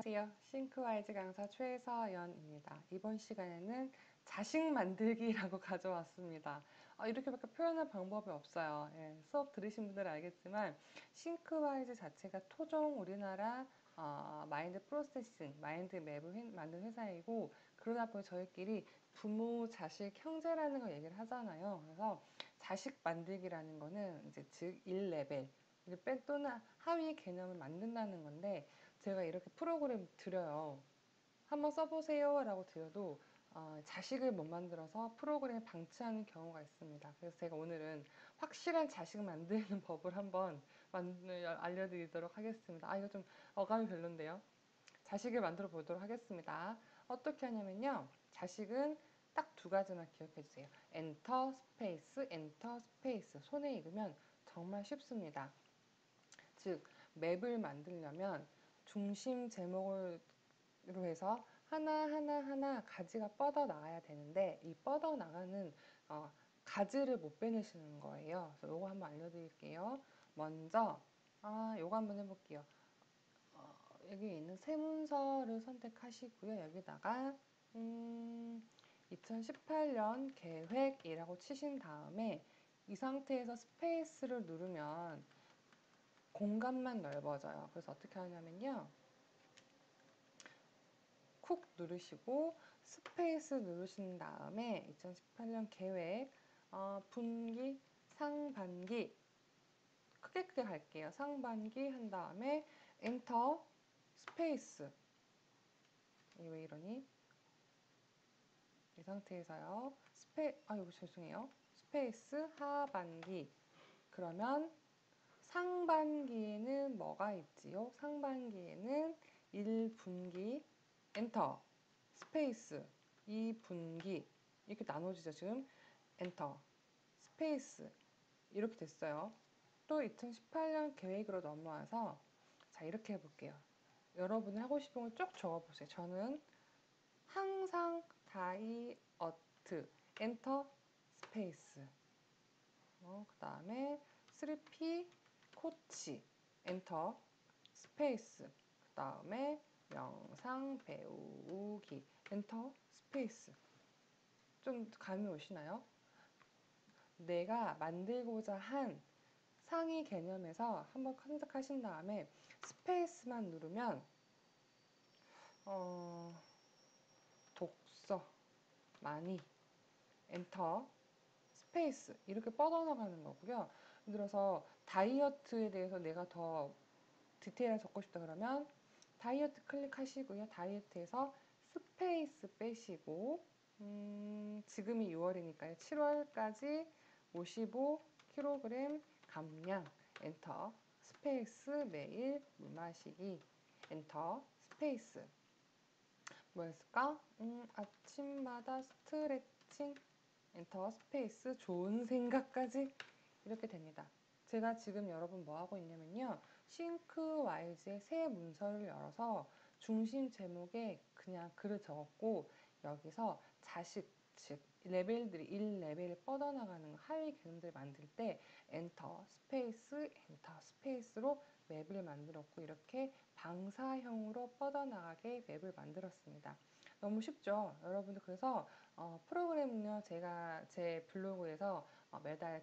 안녕하세요. 싱크와이즈 강사 최서연입니다. 이번 시간에는 자식 만들기라고 가져왔습니다. 이렇게밖에 표현할 방법이 없어요. 수업 들으신 분들은 알겠지만 싱크와이즈 자체가 토종 우리나라 마인드 프로세싱, 마인드 맵을 만든 회사이고, 그러다 보니 저희끼리 부모, 자식, 형제라는 걸 얘기를 하잖아요. 그래서 자식 만들기라는 거는 이제 즉 1레벨 또는 하위 개념을 만든다는 건데, 제가 이렇게 프로그램 드려요. 한번 써보세요 라고 드려도 자식을 못 만들어서 프로그램을 방치하는 경우가 있습니다. 그래서 제가 오늘은 확실한 자식 만드는 법을 한번 알려드리도록 하겠습니다. 이거 좀 어감이 별론데요. 자식을 만들어 보도록 하겠습니다. 어떻게 하냐면요, 자식은 딱 두 가지만 기억해 주세요. 엔터 스페이스, 엔터 스페이스. 손에 익으면 정말 쉽습니다. 즉, 맵을 만들려면 중심 제목으로 해서 하나하나 가지가 뻗어 나가야 되는데, 이 뻗어 나가는 가지를 못 빼내시는 거예요. 그래서 요거 한번 알려드릴게요. 먼저 요거 한번 해볼게요. 여기 있는 세 문서를 선택하시고요. 여기다가 2018년 계획이라고 치신 다음에 이 상태에서 스페이스를 누르면 공간만 넓어져요. 그래서 어떻게 하냐면요, 쿡 누르시고 스페이스 누르신 다음에 2018년 계획, 분기, 상반기, 크게 갈게요. 상반기 한 다음에 엔터 스페이스. 이게 왜 이러니? 이 상태에서요. 이거 죄송해요. 스페이스 하반기. 그러면 상반기에는 뭐가 있지요? 상반기에는 1분기, 엔터, 스페이스, 2분기, 이렇게 나눠지죠, 지금. 엔터, 스페이스, 이렇게 됐어요. 또 2018년 계획으로 넘어와서, 자, 이렇게 해볼게요. 여러분이 하고 싶은 걸 쭉 적어보세요. 저는 항상 다이어트, 엔터, 스페이스. 그 다음에 3P 코치, 엔터, 스페이스. 그 다음에 영상 배우기, 엔터, 스페이스. 좀 감이 오시나요? 내가 만들고자 한 상위 개념에서 한번 선택하신 다음에 스페이스만 누르면 독서, 많이, 엔터, 스페이스, 이렇게 뻗어나가는 거고요. 예를 들어서 다이어트에 대해서 내가 더 디테일하게 적고 싶다 그러면 다이어트 클릭하시고요. 다이어트에서 스페이스 빼시고, 지금이 6월이니까요. 7월까지 55kg 감량, 엔터, 스페이스, 매일 물 마시기, 엔터, 스페이스. 뭐였을까? 아침마다 스트레칭, 엔터, 스페이스, 좋은 생각까지, 이렇게 됩니다. 제가 지금 여러분 뭐 하고 있냐면요, 싱크와이즈의 새 문서를 열어서 중심 제목에 그냥 글을 적었고, 여기서 자식, 즉 레벨들이 1레벨 뻗어나가는 하위 개념들 만들 때 엔터, 스페이스, 엔터, 스페이스로 맵을 만들었고, 이렇게 방사형으로 뻗어나가게 맵을 만들었습니다. 너무 쉽죠? 여러분들. 그래서 프로그램은요, 제가 제 블로그에서 매달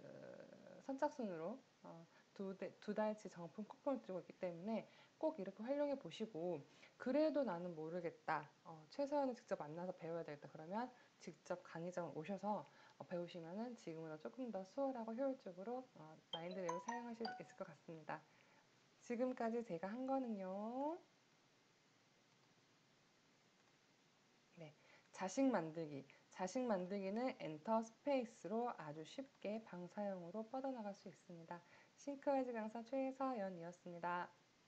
선착순으로 두 달치 정품 쿠폰을 드리고 있기 때문에 꼭 이렇게 활용해 보시고, 그래도 나는 모르겠다, 최서연을 직접 만나서 배워야 되겠다 그러면 직접 강의장을 오셔서 배우시면은 지금보다 조금 더 수월하고 효율적으로 마인드맵을 사용하실 수 있을 것 같습니다. 지금까지 제가 한 거는요, 네, 자식 만들기. 자식 만들기는 엔터 스페이스로 아주 쉽게 방사형으로 뻗어나갈 수 있습니다. 싱크와이즈 강사 최서연이었습니다.